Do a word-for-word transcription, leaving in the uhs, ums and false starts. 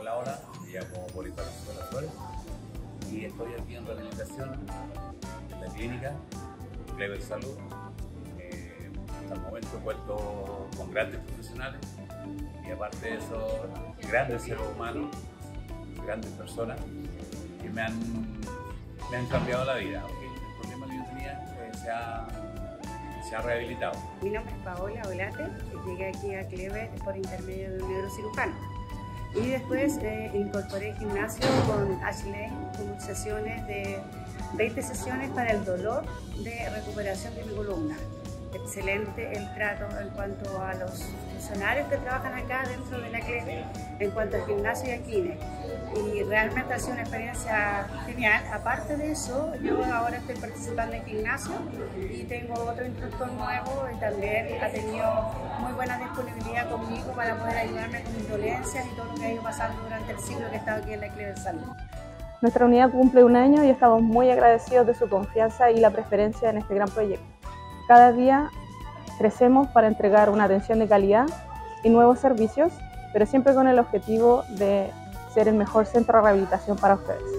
Hola, hola, me llamo Bolívar Flores y estoy aquí en rehabilitación en la clínica Clever Salud. Eh, hasta el momento he vuelto con grandes profesionales y aparte de eso, grandes seres humanos, grandes personas que me han, me han cambiado la vida. ¿Okay? El problema que yo tenía eh, se, ha, se ha rehabilitado. Mi nombre es Paola Olate, llegué aquí a Clever por intermedio de un neurocirujano. Y después eh, incorporé gimnasio con Ashley, con sesiones de veinte sesiones para el dolor de recuperación de mi columna. Excelente el trato en cuanto a los funcionarios que trabajan acá dentro de la Clever, en cuanto al gimnasio y a Kine. Y realmente ha sido una experiencia genial. Aparte de eso, yo ahora estoy participando en gimnasio y tengo otro instructor nuevo y también ha tenido muy buena disponibilidad conmigo para poder ayudarme con mis dolencias y todo lo que ha ido pasando durante el siglo que he estado aquí en la Clever Salud. Nuestra unidad cumple un año y estamos muy agradecidos de su confianza y la preferencia en este gran proyecto. Cada día crecemos para entregar una atención de calidad y nuevos servicios, pero siempre con el objetivo de ser el mejor centro de rehabilitación para ustedes.